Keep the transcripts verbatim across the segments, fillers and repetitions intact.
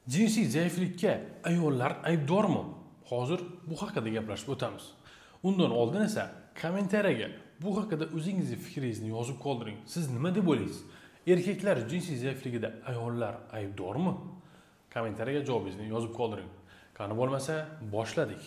Jinsiy zaiflikka ayollar aybdormi? Hozir bu haqida gaplashib o'tamiz. Undan oldin esa kommentariyaga bu haqida o'zingizning fikringizni yozib qoldiring. Siz nima deb o'ylaysiz? Erkaklar jinsiy zaifligida ayollar aybdormi? Kommentariyaga javobingizni yozib qoldiring. Qani bo'lmasa, boshladik.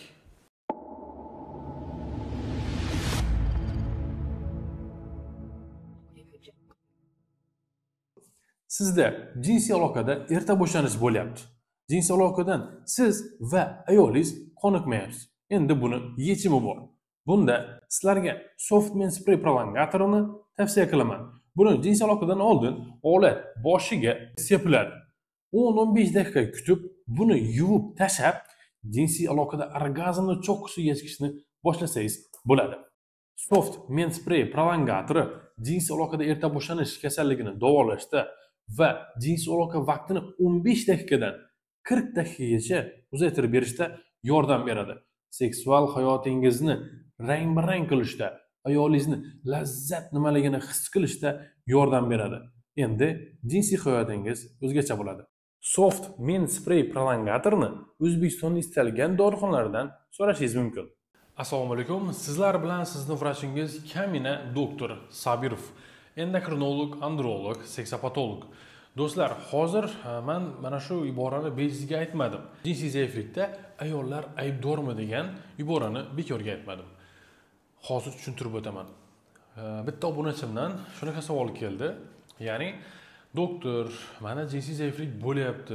Sizda jinsiy aloqada erta boshlanish bo'lyapti. Jinsiy aloqadan siz va ayolingiz qoniqmayapsiz. Endi buni yechimi bor. Bunda sizlarga Softman spray prolongatorini tavsiya qilaman. Buni jinsiy aloqadan oldin olat boshiga sepiladi. o'n o'n besh daqiqa kutib, buni yuvib tashab, jinsiy aloqada orgazmni cho'qqisiga yetkazishni boshlasangiz bo'ladi. Softman spray prolongatori jinsiy aloqada erta boshlanish kasalligini davolashda va jinsiy aloqa vaqtini o'n besh daqiqadan qirq daqiqagacha uzaytirib berishda yordam beradi. Seksual hayotingizni rang-barang qilishda, ayolingizni lazzat nimaligini his qilishda yordam beradi. Endi jinsiy hayotingiz o'zgacha bo'ladi. Softman spray prolongatorni O'zbekistonning istalgan dorixonalardan so'rashingiz mumkin. Assalomu alaykum. Sizlar bilan sizning vrachingiz Kamina doktor Sabirov, endokrinolog, androlog, seksopatolog. Do'stlar, hozir men mana shu iborani bejizga aytmadim. Jinsiy zaiflikda ayollar aybdormi degan iborani bekorga aytmadim. Hozir tushuntirib o'taman. Bitta obunachimdan shunaqa savol keldi. Ya'ni, doktor, mana jinsiy zaiflik bo'lyapti.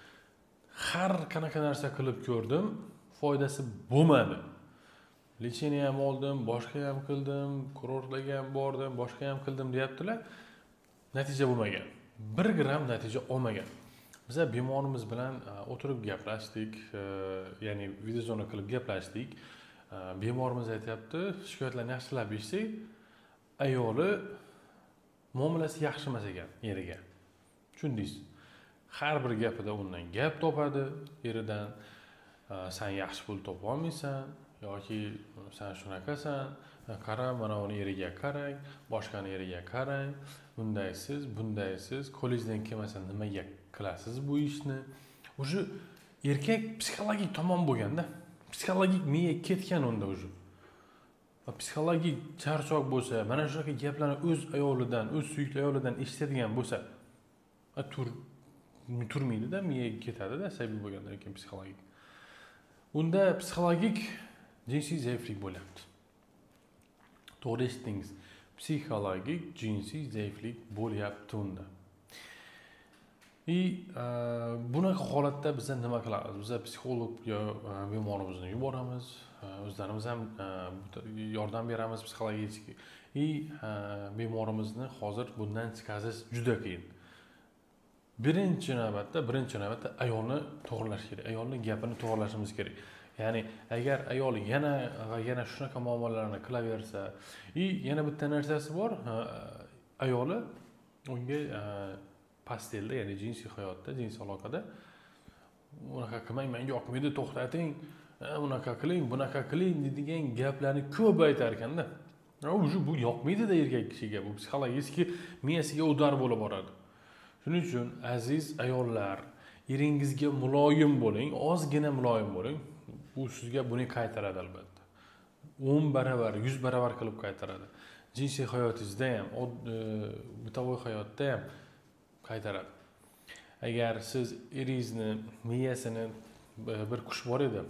Har qanaqa narsa qilib ko'rdim, foydasi bo'lmadi. Lecheniya ham oldim, boshqa ham qildim, kurortlarga ham bordim, boshqa ham qildim deyaptilar. Natija bo'lmagan. bir gram natija olmagan. Biz bemorimiz bilan o'tirib gaplashdik, ya'ni videozona qilib gaplashdik. Bemorimiz aytayapti, shikoyatlarni yaxshilab eshitsak, ayoli muomalasi yaxshi emas ekan eriga. Tushundingiz? Har bir gapida undan gap topadi eridan. Sen yaxshi pul topa olmaysan yoki sen shunaqasan, qara, mana uni eriga qarang, boshqani eriga qarang, bundaysiz, bundaysiz, kollejdan kelmasa nimaga qilasiz bu ishni? O'sha erkak psixologik tomon bo'lganda, psixologik miya ketgan unda o'sha. Psixologik charchoq bo'lsa, mana shunaqa gaplarni o'z ayolidan, o'z suyukli ayolidan eshitadigan bo'lsa, tur turmaydi-da, miya ketadi-da, sabab bo'lgandan keyin psixologik. Unda psixologik jinsiy zaiflik bo'lyapti. To'g'ri eshitdingiz. Psixologik jinsiy zaiflik bo'lyapti unda. И bunaqa holatda biz nima qilamiz? Biz psixolog yo bemorimizni yuboramiz, o'zlarimiz ham yordam beramiz psixologik. И bemorimizni hozir bundan chiqarish juda qiyin. Birinchi navbatda, birinchi navbatda ayolni to'g'rilash kerak. Ayolning gapini to'g'rilashimiz kerak. Ya'ni agar ayol yana va yana shunaqa muomalalarni qilaversa, и yana bitta narsasi bor, ayoli unga pastelda, ya'ni jinsiy hayotda, jinsiy aloqada unaqa qilmang, menga yoqmaydi, to'xtating, unaqa qiling, bunaqa qiling degan gaplarni ko'p aytar ekanda. O'sha bu yoqmaydi-da erkak kishiga, bu psixologik miyasiga udar bo'lib boradi. Shuning uchun aziz ayollar, eringizga muloyim bo'ling, ozgina muloyim bo'ling. U sizga buni qaytaradi albatta. o'n baravar, yuz baravar qilib qaytaradi. Jinsiy hayotingizda ham, bitovoy hayotda ham qaytaradi. Agar siz eringizni miyasini bir qush bor edi,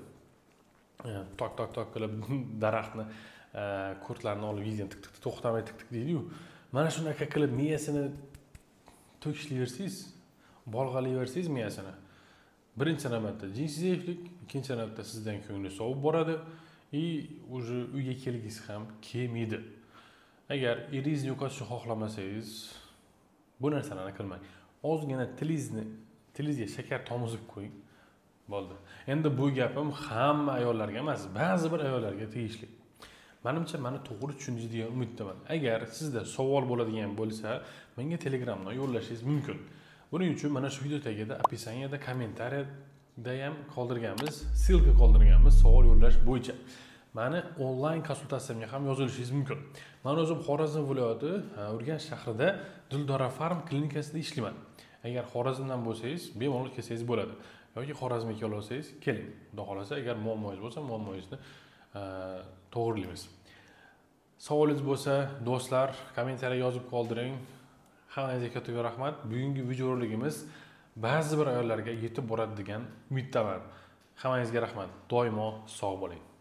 tok tok tok qilib daraxtni kurtlarini olib yeydi, tik tik to'xtamay tik tik deydi-yu. Mana shunaqa qilib miyasini to'kishlayversangiz, bolg'alayversangiz miyasini. Birinchi navbatda jinsiy zaiflik, ikkinchi navbatda sizdan ko'ngli sovib boradi, и уже uyga kelgisi ham kelmaydi. Agar eringizni yo'qotishni xohlamasangiz, bu narsalarni qilmang. Ozgina tilingizni, tilingizga shakar tomizib qo'ying. Bo'ldi. Endi bu gapim hamma ayollarga emas, ba'zi bir ayollarga tegishli. Menimcha meni to'g'ri tushundingiz degan umiddaman. Agar sizda savol bo'ladigan bo'lsa, menga Telegramdan yo'llashingiz mumkin. Buning uchun mana shu video tagida, opisaniyada, kommentariyada ham qoldirganmiz, silka qoldirganmiz savol yo'llash bo'yicha. Meni onlayn konsultatsiyamga ham yozilishingiz mumkin. Men o'zim Xorazm viloyati, Urganch shahrida Dildora Farm klinikasida ishlayman. Agar Xorazmdan bo'lsangiz, bemalol kelsangiz bo'ladi. Yoki Xorazmga kela olsangiz, keling. Xudo xolasa, agar muammongiz bo'lsa, muammongizni to'g'rilaymiz. Savolingiz bo'lsa, do'stlar, kommentariya yozib qoldiring. Hammangizga katta rahmat. Bugungi videorolikimiz ba'zi bir ayollarga yetib boradi degan umiddaman. Hammangizga rahmat. Doimo sog' bo'ling.